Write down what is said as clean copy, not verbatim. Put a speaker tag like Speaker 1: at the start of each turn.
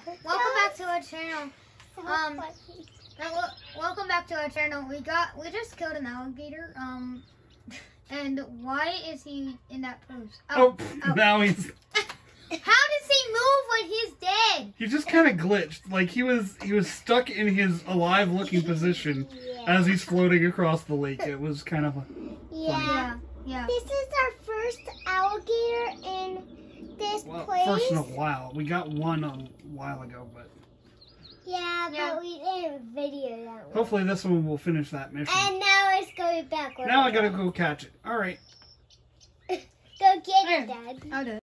Speaker 1: welcome back to our channel. Welcome back to our channel. We just killed an alligator. And why is he in that pose?
Speaker 2: Now he's.
Speaker 1: How does he move when he's dead?
Speaker 2: He just kind of glitched. Like he was stuck in his alive-looking position as he's floating across the lake. It was kind of funny.
Speaker 3: Yeah. This is our first alligator in this place.
Speaker 2: First in a while. We got one a while ago, but.
Speaker 3: Yeah, but we didn't video that one.
Speaker 2: Hopefully this one will finish that mission.
Speaker 3: And now it's going back.
Speaker 2: Now I gotta go catch it. All right.
Speaker 3: Go get it, Dad.
Speaker 1: I'll do it.